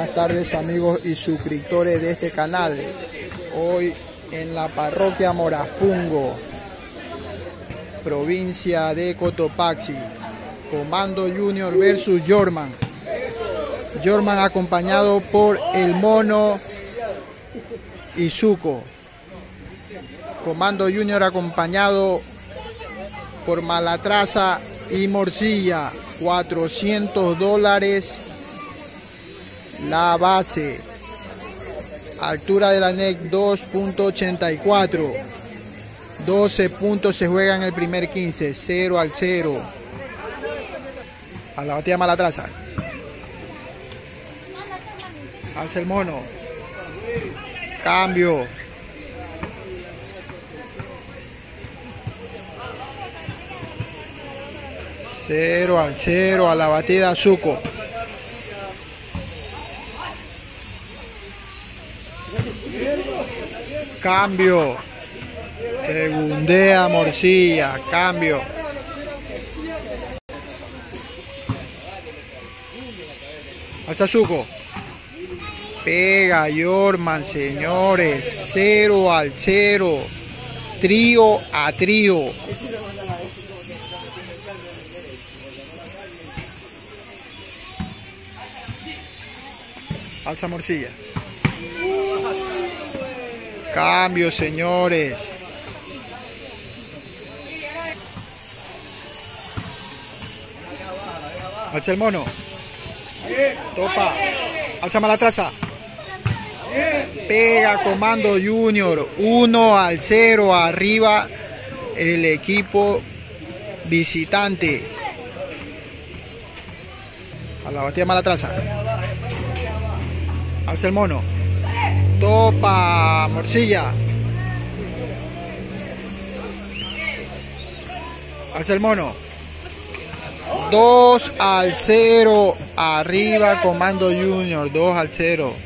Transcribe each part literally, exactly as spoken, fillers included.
buenas tardes amigos y suscriptores de este canal. Hoy en la parroquia Morafungo, provincia de Cotopaxi, Comando Junior versus Jorman. Jorman acompañado por el Mono y Zuko. Comando Junior acompañado por Malatraza y Morcilla. cuatrocientos dólares la base. Altura de la N E C dos punto ochenta y cuatro. doce puntos se juegan en el primer quince. cero al cero. A la batida Malatraza. Alza el Mono. Cambio. cero al cero a la batida Zuko. Cambio. Segundea Morcilla. Cambio. Alza Zuko. Pega Jorman, señores. cero al cero. Trío a trío. Alza Morcilla. Cambio, señores. Alza el Mono. Topa. Alza Malatraza. Pega Comando Junior. uno al cero. Arriba el equipo visitante. A la batida Malatraza. Alza el Mono. Topa Morcilla. Alza el Mono. dos al cero. Arriba Comando Junior. dos al cero.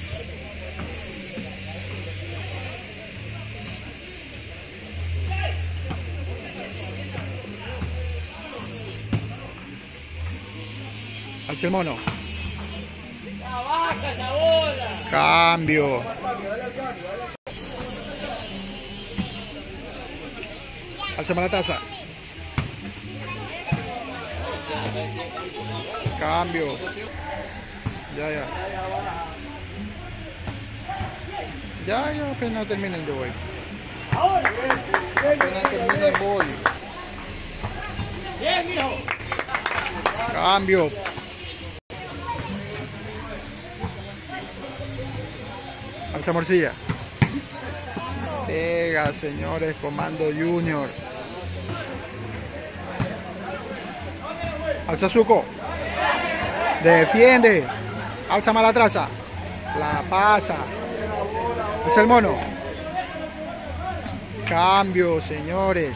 Alza el Mono. Cambio. Alza Malatraza. Cambio. Ya, ya. Ya, ya, apenas terminen yo voy. Apenas terminen voy. Cambio. Alza Morcilla. Pega, señores, Comando Junior. Alza Zuko. Defiende. Alza Malatraza. La pasa. Alza el Mono. Cambio, señores.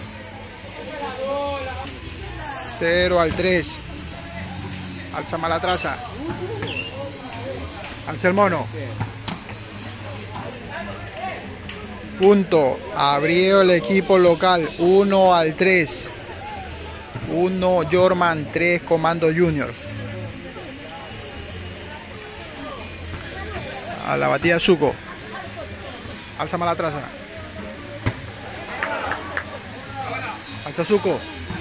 cero al tres. Alza Malatraza. Alza el Mono. Punto. Abrió el equipo local. uno al tres. uno Jorman, tres Comando Junior. A la batida Zuko. Alza Malatraza. Alza Zuko.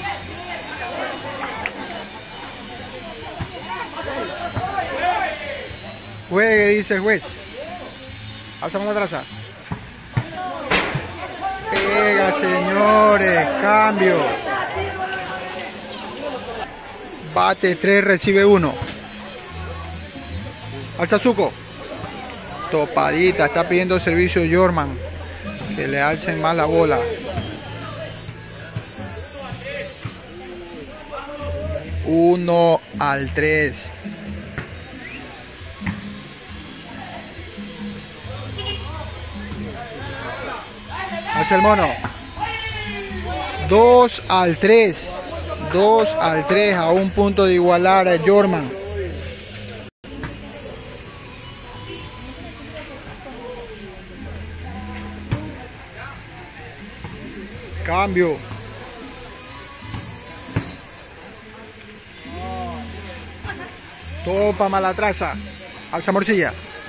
Juegue, dice el juez. Alza Malatraza. Pega, señores. Cambio. Bate tres, recibe uno. Alza Zuko. Topadita. Está pidiendo servicio Jorman. Que le alcen más la bola. uno al tres. Alza el Mono. dos al tres. dos al tres. A un punto de igualar a Jorman. Cambio. Topa Malatraza. Alza morcilla.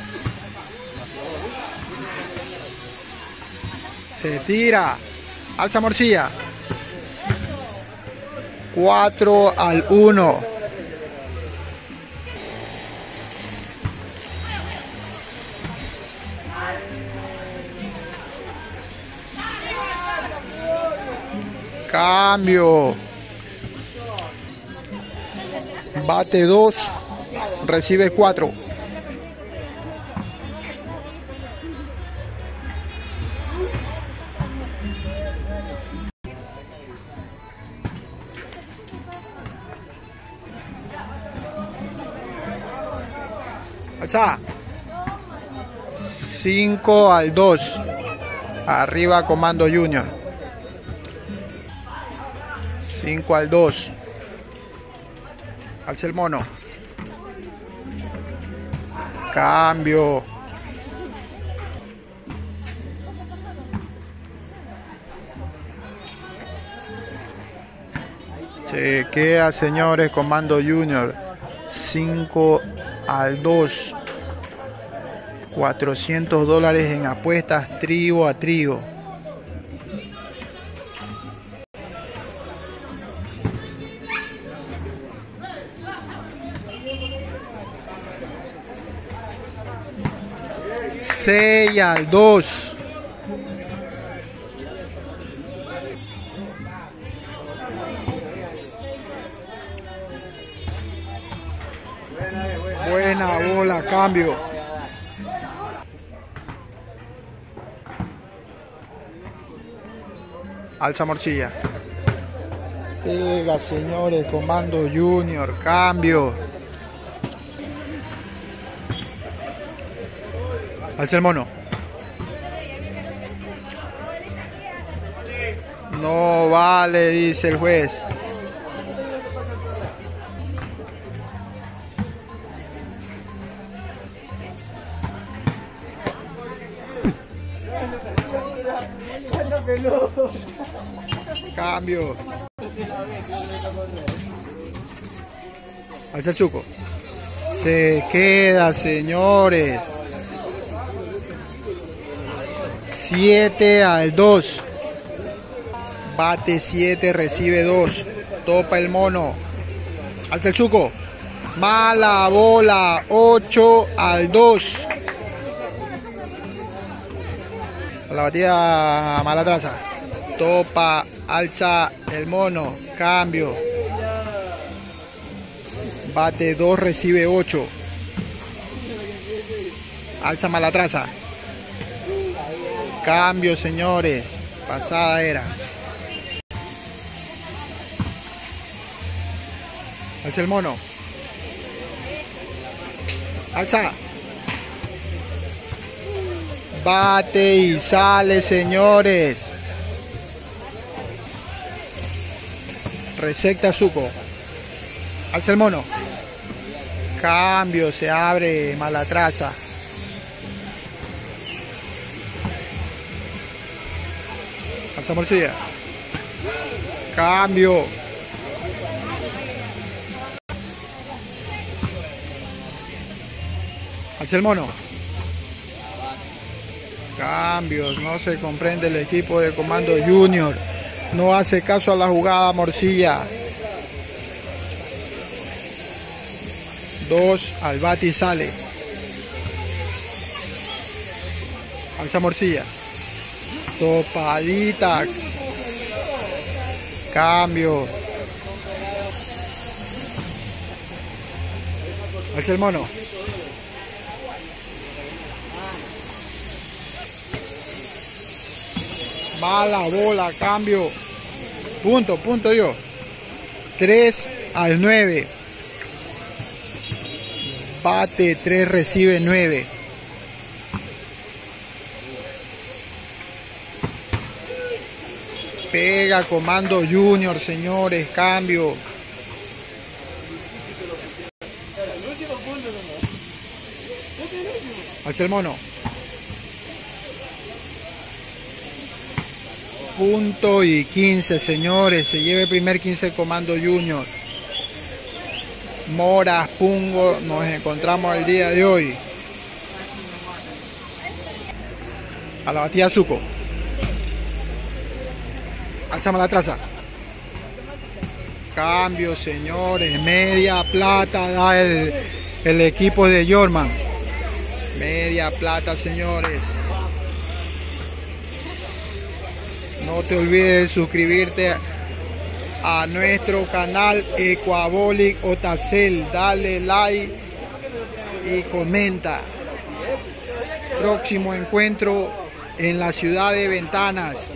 Se tira. Alza morcilla. cuatro al uno. Cambio. Bate dos. Recibe cuatro. Alza. cinco al dos. Arriba Comando Junior. cinco al dos. Alza el mono. Cambio. Chequea, señores, Comando Junior. cinco al dos. cuatrocientos dólares en apuestas trigo a trigo. seis al dos. Buena bola, cambio. Alza morcilla. Pega, señores, Comando Junior, cambio. Alza el mono. No vale, dice el juez. Cambio. Alza el chuco. Se queda, señores. siete al dos. Bate siete, recibe dos. Topa el mono. Alza el chuco. Mala bola. ocho al dos. La batida mala traza. Topa, alza el mono. Cambio. Bate dos, recibe ocho. Alza mala traza. Cambio, señores. Pasada era. Alza el mono. Alza. Bate y sale, señores. Resecta suco. Alza el mono. Cambio, se abre mala traza. Alza morcilla. Cambio. Alza el mono. Cambios, no se comprende el equipo de Comando Junior. No hace caso a la jugada morcilla. Dos al bate y sale. Alza morcilla. Topadita. Cambio. Alza el mono. Mala bola, cambio. Punto, punto yo. tres al nueve. Bate tres, recibe nueve. Pega Comando Junior, señores, cambio. Alza el mono. Punto y quince, señores. Se lleva el primer quince Comando Junior. Moras, Pungo, nos encontramos el día de hoy. A la batida Suco. Alzamos la traza. Cambio, señores. Media plata da el, el equipo de Jorman. Media plata, señores. No te olvides de suscribirte a nuestro canal Ecuabolic Otacel. Dale like y comenta. Próximo encuentro en la ciudad de Ventanas.